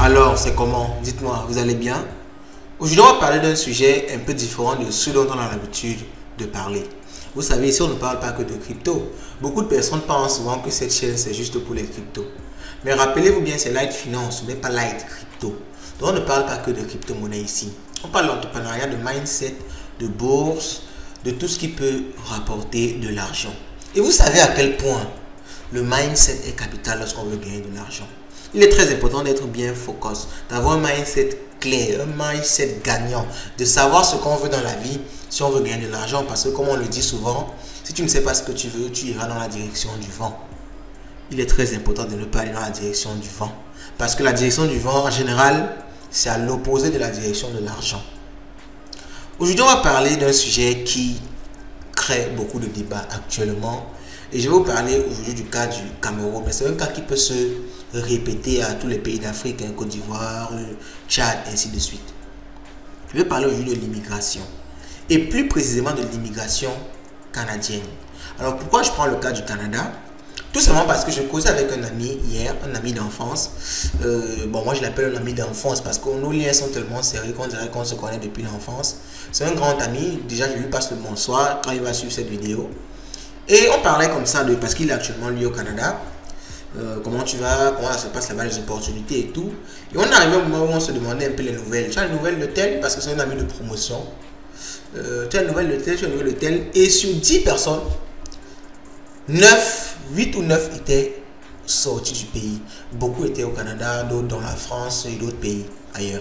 Alors, c'est comment? Dites-moi, vous allez bien? Aujourd'hui, on va parler d'un sujet un peu différent de ce dont on a l'habitude de parler. Vous savez, ici, on ne parle pas que de crypto. Beaucoup de personnes pensent souvent que cette chaîne, c'est juste pour les cryptos. Mais rappelez-vous bien, c'est Light Finance, mais pas Light Crypto. Donc, on ne parle pas que de crypto-monnaie ici. On parle d'entrepreneuriat, de mindset, de bourse, de tout ce qui peut rapporter de l'argent. Et vous savez à quel point le mindset est capital lorsqu'on veut gagner de l'argent. Il est très important d'être bien focus, d'avoir un mindset clair, un mindset gagnant, de savoir ce qu'on veut dans la vie si on veut gagner de l'argent. Parce que comme on le dit souvent, si tu ne sais pas ce que tu veux, tu iras dans la direction du vent. Il est très important de ne pas aller dans la direction du vent. Parce que la direction du vent, en général, c'est à l'opposé de la direction de l'argent. Aujourd'hui, on va parler d'un sujet qui crée beaucoup de débats actuellement. Et je vais vous parler aujourd'hui du cas du Cameroun. Mais c'est un cas qui peut se répéter à tous les pays d'Afrique, hein, Côte d'Ivoire, Tchad, ainsi de suite. Je vais parler aujourd'hui de l'immigration. Et plus précisément de l'immigration canadienne. Alors pourquoi je prends le cas du Canada? Tout simplement parce que je causais avec un ami hier, un ami d'enfance. Moi je l'appelle un ami d'enfance parce que nos liens sont tellement serrés qu'on dirait qu'on se connaît depuis l'enfance. C'est un grand ami. Déjà je lui passe le bonsoir quand il va suivre cette vidéo. Et on parlait comme ça parce qu'il est actuellement lui au Canada. Comment tu vas, comment ça se passe là-bas, les opportunités et tout. Et on est arrivé au moment où on se demandait un peu les nouvelles. Tu as les nouvelles de tel, parce que c'est un ami de promotion. Tu as les nouvelles de tel, tu as les nouvelles de tel. Et sur 10 personnes, 8 ou 9 étaient sortis du pays. Beaucoup étaient au Canada, d'autres dans la France et d'autres pays ailleurs.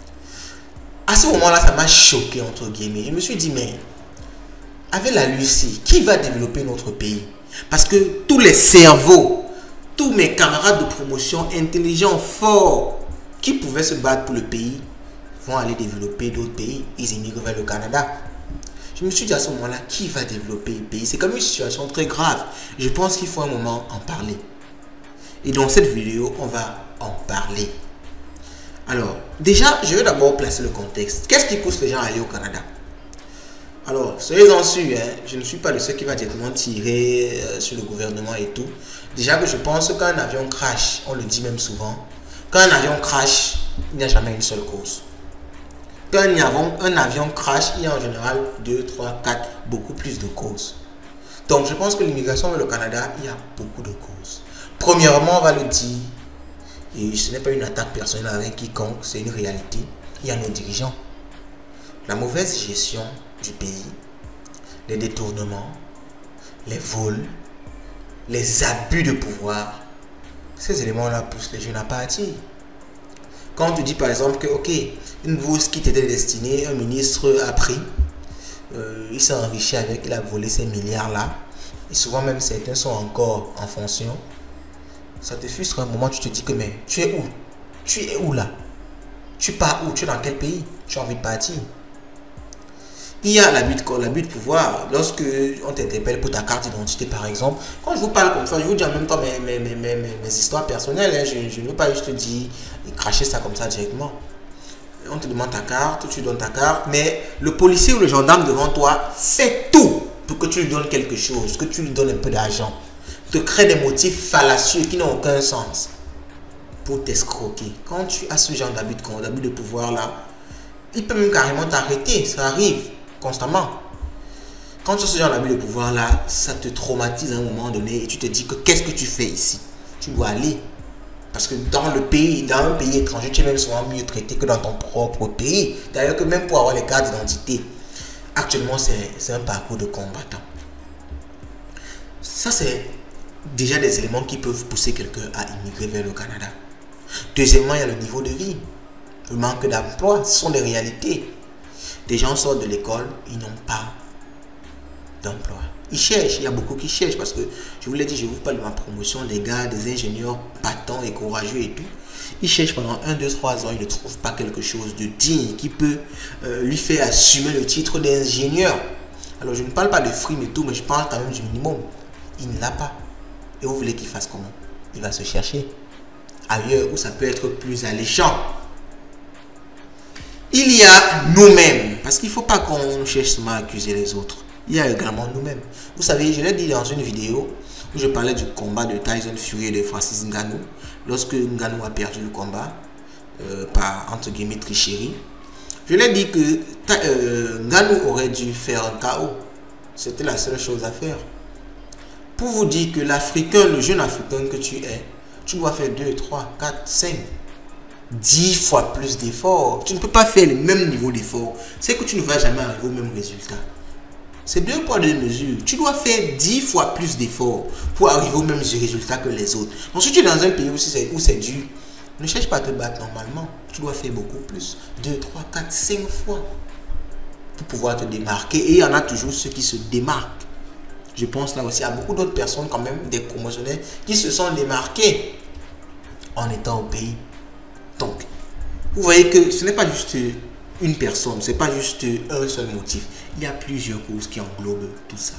À ce moment-là, ça m'a choqué entre guillemets. Je me suis dit, mais avec la Russie, qui va développer notre pays? Parce que tous les cerveaux, tous mes camarades de promotion intelligents, forts, qui pouvaient se battre pour le pays, vont aller développer d'autres pays. Ils immigrent vers le Canada. Je me suis dit à ce moment-là, qui va développer le pays? C'est comme une situation très grave. Je pense qu'il faut un moment en parler. Et dans cette vidéo, on va en parler. Alors, déjà, je vais d'abord placer le contexte. Qu'est-ce qui pousse les gens à aller au Canada? Alors, soyez-en sûrs, je ne suis pas de ceux qui va directement tirer sur le gouvernement et tout. Déjà que je pense que quand un avion crash, on le dit même souvent, quand un avion crash, il n'y a jamais une seule cause. Quand un avion crash, il y a en général 2, 3, 4, beaucoup plus de causes. Donc, je pense que l'immigration vers le Canada, il y a beaucoup de causes. Premièrement, on va le dire, et ce n'est pas une attaque personnelle avec quiconque, c'est une réalité, il y a nos dirigeants. La mauvaise gestion du pays, les détournements, les vols, les abus de pouvoir, ces éléments-là poussent les jeunes à partir. Quand on te dit par exemple que, ok, une bourse qui t'était destinée, un ministre a pris, il s'est enrichi avec, il a volé ces milliards-là, et souvent même certains sont encore en fonction, ça te frustre un moment, tu te dis que, mais tu es où? Tu es où là? Tu pars où? Tu es dans quel pays? Tu as envie de partir? Il y a l'abus de pouvoir. Lorsque on t'interpelle pour ta carte d'identité par exemple, quand je vous parle comme ça, je vous dis en même temps mes histoires personnelles. Je ne veux pas juste te dire et cracher ça comme ça directement. On te demande ta carte, tu donnes ta carte, mais le policier ou le gendarme devant toi fait tout pour que tu lui donnes quelque chose, que tu lui donnes un peu d'argent. Te crée des motifs fallacieux qui n'ont aucun sens pour t'escroquer. Quand tu as ce genre d'abus de pouvoir là, il peut même carrément t'arrêter. Ça arrive constamment. Quand tu as ce genre d'abus de pouvoir là, ça te traumatise à un moment donné et tu te dis que qu'est-ce que tu fais ici? Tu dois aller. Parce que dans un pays étranger, tu es même souvent mieux traité que dans ton propre pays. D'ailleurs que même pour avoir les cartes d'identité, actuellement c'est un parcours de combattant. Ça c'est déjà des éléments qui peuvent pousser quelqu'un à immigrer vers le Canada. Deuxièmement, il y a le niveau de vie. Le manque d'emploi, ce sont des réalités. Des gens sortent de l'école, ils n'ont pas d'emploi. Ils cherchent, il y a beaucoup qui cherchent parce que, je vous l'ai dit, je vous parle de ma promotion, des gars, des ingénieurs battants et courageux et tout. Ils cherchent pendant 1, 2, 3 ans, ils ne trouvent pas quelque chose de digne qui peut lui faire assumer le titre d'ingénieur. Alors je ne parle pas de frime et tout, mais je parle quand même du minimum. Il ne l'a pas. Et vous voulez qu'il fasse comment? Il va se chercher ailleurs où ça peut être plus alléchant. Il y a nous-mêmes, parce qu'il ne faut pas qu'on cherche seulement à accuser les autres. Il y a également nous-mêmes. Vous savez, je l'ai dit dans une vidéo où je parlais du combat de Tyson Fury et de Francis Ngannou. Lorsque Ngannou a perdu le combat, par, entre guillemets, tricherie. Je l'ai dit que Nganou aurait dû faire un KO. C'était la seule chose à faire. Pour vous dire que l'Africain, le jeune Africain que tu es, tu dois faire 2, 3, 4, 5, 10 fois plus d'efforts. Tu ne peux pas faire le même niveau d'effort. C'est que tu ne vas jamais arriver au même résultat. C'est 2 poids 2 mesures. Tu dois faire 10 fois plus d'efforts pour arriver au même résultat que les autres. Donc si tu es dans un pays où c'est dur, ne cherche pas à te battre normalement. Tu dois faire beaucoup plus. 2, 3, 4, 5 fois pour pouvoir te démarquer. Et il y en a toujours ceux qui se démarquent. Je pense là aussi à beaucoup d'autres personnes quand même, des promotionnaires, qui se sont démarqués en étant au pays. Donc, vous voyez que ce n'est pas juste une personne, ce n'est pas juste un seul motif. Il y a plusieurs causes qui englobent tout ça.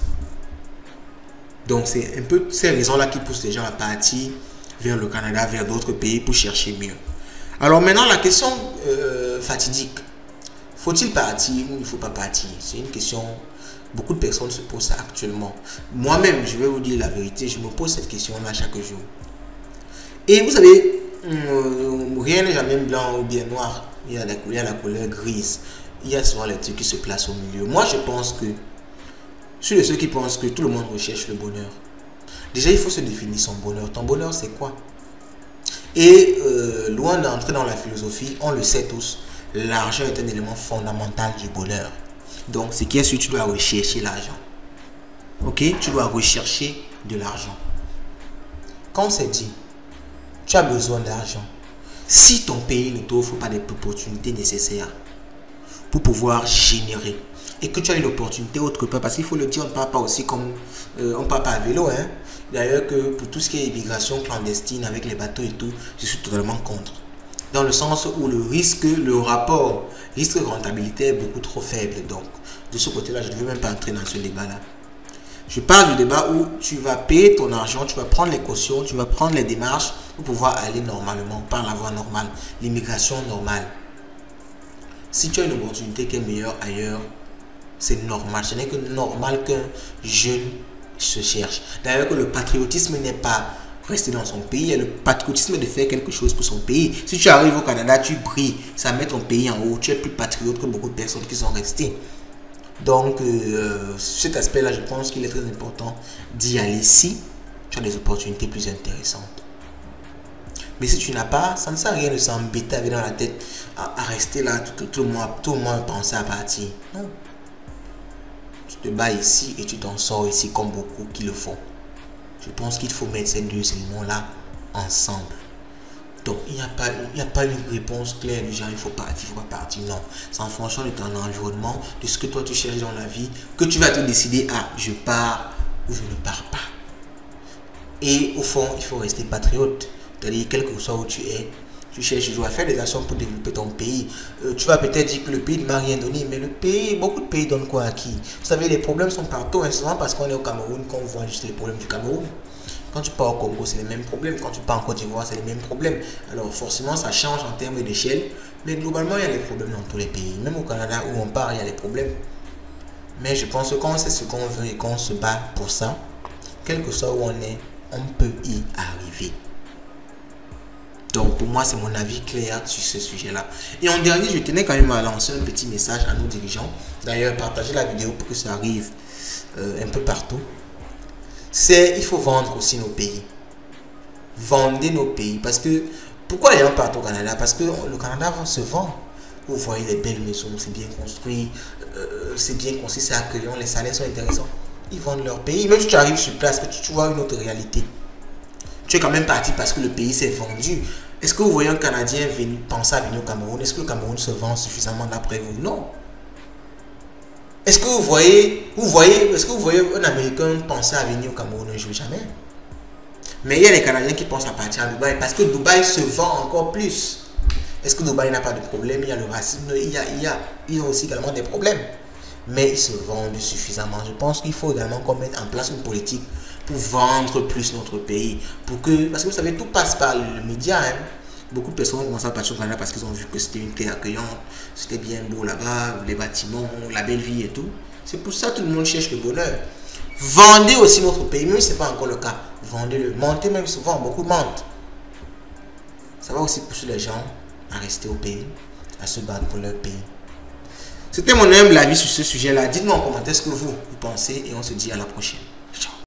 Donc, c'est un peu ces raisons-là qui poussent les gens à partir vers le Canada, vers d'autres pays pour chercher mieux. Alors maintenant, la question fatidique. Faut-il partir ou il ne faut pas partir? C'est une question, beaucoup de personnes se posent ça actuellement. Moi-même, je vais vous dire la vérité, je me pose cette question-là chaque jour. Et vous savez, rien n'est jamais blanc ou bien noir. Il y a la couleur grise. Il y a souvent les trucs qui se placent au milieu. Moi, je pense que, je suis de ceux qui pensent que tout le monde recherche le bonheur. Déjà, il faut se définir son bonheur. Ton bonheur, c'est quoi? Et loin d'entrer dans la philosophie, on le sait tous, l'argent est un élément fondamental du bonheur. Donc, ce qui est sûr, tu dois rechercher l'argent. Ok? Tu dois rechercher de l'argent. Quand c'est dit, tu as besoin d'argent. Si ton pays ne t'offre pas des opportunités nécessaires pour pouvoir générer, et que tu as une opportunité autre part, parce qu'il faut le dire, on ne parle pas aussi comme on ne parle pas à vélo. Hein. D'ailleurs, que pour tout ce qui est immigration clandestine avec les bateaux et tout, je suis totalement contre. Dans le sens où le rapport risque-rentabilité est beaucoup trop faible. Donc, de ce côté-là, je ne veux même pas entrer dans ce débat-là. Je parle du débat où tu vas payer ton argent, tu vas prendre les cautions, tu vas prendre les démarches pour pouvoir aller normalement, par la voie normale, l'immigration normale. Si tu as une opportunité qui est meilleure ailleurs, c'est normal. Ce n'est que normal qu'un jeune se cherche. D'ailleurs, que le patriotisme n'est pas rester dans son pays, et le patriotisme de faire quelque chose pour son pays. Si tu arrives au Canada, tu brilles, ça met ton pays en haut, tu es plus patriote que beaucoup de personnes qui sont restées. Donc, cet aspect-là, je pense qu'il est très important d'y aller si tu as des opportunités plus intéressantes. Mais si tu n'as pas, ça ne sert à rien de s'embêter avec dans la tête à rester là tout le monde penser à partir. Non. Tu te bats ici et tu t'en sors ici comme beaucoup qui le font. Je pense qu'il faut mettre ces deux éléments-là ensemble. Donc, il n'y a pas une réponse claire du genre il faut partir, il ne faut pas partir. Non, c'est en fonction de ton environnement, de ce que toi tu cherches dans la vie, que tu vas te décider à je pars ou je ne pars pas. Et au fond, il faut rester patriote. C'est-à-dire, quel que soit où tu es, tu cherches toujours à faire des actions pour développer ton pays. Tu vas peut-être dire que le pays ne m'a rien donné, mais beaucoup de pays donnent quoi à qui? Vous savez, les problèmes sont partout, hein, souvent parce qu'on est au Cameroun qu'on voit juste les problèmes du Cameroun. Quand tu pars au Congo, c'est les mêmes problèmes. Quand tu pars en Côte d'Ivoire, c'est les mêmes problèmes. Alors forcément, ça change en termes d'échelle. Mais globalement, il y a des problèmes dans tous les pays. Même au Canada où on part, il y a des problèmes. Mais je pense que quand on sait ce qu'on veut et qu'on se bat pour ça, quel que soit où on est, on peut y arriver. Donc pour moi, c'est mon avis clair sur ce sujet-là. Et en dernier, je tenais quand même à lancer un petit message à nos dirigeants. D'ailleurs, partagez la vidéo pour que ça arrive un peu partout. Il faut vendre aussi nos pays. Vendez nos pays. Parce que, pourquoi les gens partent au Canada? Parce que le Canada se vend. Vous voyez les belles maisons, c'est bien construit, c'est accueillant, les salaires sont intéressants. Ils vendent leur pays. Même si tu arrives sur place, que tu vois une autre réalité. Tu es quand même parti parce que le pays s'est vendu. Est-ce que vous voyez un Canadien penser à venir au Cameroun? Est-ce que le Cameroun se vend suffisamment d'après vous? Non. Est-ce que vous voyez un Américain penser à venir au Cameroun un jour? Jamais. Mais il y a des Canadiens qui pensent à partir à Dubaï parce que Dubaï se vend encore plus. Est-ce que Dubaï n'a pas de problème? Il y a le racisme, il y a aussi également des problèmes. Mais ils se vendent suffisamment. Je pense qu'il faut également qu'on mette en place une politique pour vendre plus notre pays. Parce que vous savez, tout passe par le média. Hein. Beaucoup de personnes ont commencé à partir au Canada parce qu'ils ont vu que c'était une terre accueillante, c'était bien beau là-bas, les bâtiments, la belle vie et tout. C'est pour ça que tout le monde cherche le bonheur. Vendez aussi notre pays, même si ce n'est pas encore le cas. Vendez-le. Mentez même souvent, beaucoup mentent. Ça va aussi pousser les gens à rester au pays, à se battre pour leur pays. C'était mon humble avis sur ce sujet-là. Dites-moi en commentaire ce que vous pensez et on se dit à la prochaine. Ciao.